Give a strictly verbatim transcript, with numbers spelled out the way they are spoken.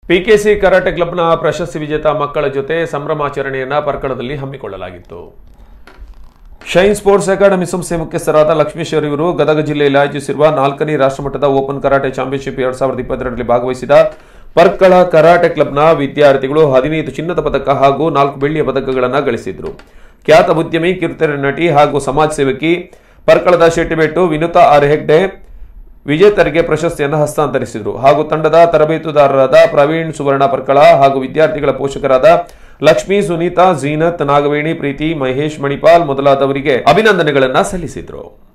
ಪಿಕೆಸಿ karate ಕ್ಲಬ್ನ ಪ್ರಶಸ್ತಿ ವಿಜೇತ ಮಕ್ಕಳ ಜೊತೆ ಸಂಭ್ರಮಾಚರಣೆಯನ್ನು ಪರ್ಕಳದಲ್ಲಿ ಹಮ್ಮಿಕೊಳ್ಳಲಾಗಿತ್ತು. ಶೈನ್ ಸ್ಪೋರ್ಟ್ಸ್ ಅಕಾಡೆಮಿ ಸಂಸ್ಥೆ ಮುಖ್ಯಸ್ಥರಾದ ಲಕ್ಷ್ಮೇಶ್ವರ್ ಇವರು ಗದಗ ಜಿಲ್ಲೆಯಲ್ಲಿ ಆಯೋಜಿಸಿರುವ ನಾಲ್ಕನೇ ರಾಷ್ಟ್ರಮಟ್ಟದ ಓಪನ್ ಕರಾಟೆ ಚಾಂಪಿಯನ್ಶಿಪ್ ಎರಡ್ ಸಾವಿರದ ಇಪ್ಪತ್ತೆರಡರಲ್ಲಿ ಭಾಗವಹಿಸಿದ ಪರ್ಕಳ ಕರಾಟೆ ಕ್ಲಬ್ನ ವಿದ್ಯಾರ್ಥಿಗಳು ಹದಿನೈದು ಚಿನ್ನದ ಪದಕ ಹಾಗೂ ನಾಲ್ಕು ಬೆಳ್ಳಿಯ ಪದಕಗಳನ್ನು ಗಳಿಸಿದ್ರು. ಖ್ಯಾತ ಉದ್ಯಮಿ, ಕಿರುತೆರೆ ನಟಿ ಹಾಗೂ ಸಮಾಜ ಸೇವಕಿ ಪರ್ಕಳದ ಶೆಟ್ಟಿಬೆಟ್ಟು ವಿನುತಾ ಆರ್ ಹೆಗ್ಡೆ ವಿಜೇತರಿಗೆ ಪ್ರಶಸ್ತಿಯನ್ನು ಹಸ್ತಾಂತರಿಸಿದರು. ಹಾಗೂ ತಂಡದ ತರಬೇತುದಾರರಾದ ಪ್ರವೀಣ್ ಸುವರ್ಣ ಪರ್ಕಳ ಹಾಗೂ ವಿದ್ಯಾರ್ಥಿಗಳ ಪೋಷಕರಾದ ಲಕ್ಷ್ಮೀ, ಸುನೀತಾ, ಜೀನತ್, ನಾಗವೇಣಿ, ಪ್ರೀತಿ, ಮಹೇಶ್, ಮಣಿಪಾಲ್ ಮೊದಲಾದವರಿಗೆ ಅಭಿನಂದನೆಗಳನ್ನು ಸಲ್ಲಿಸಿದರು.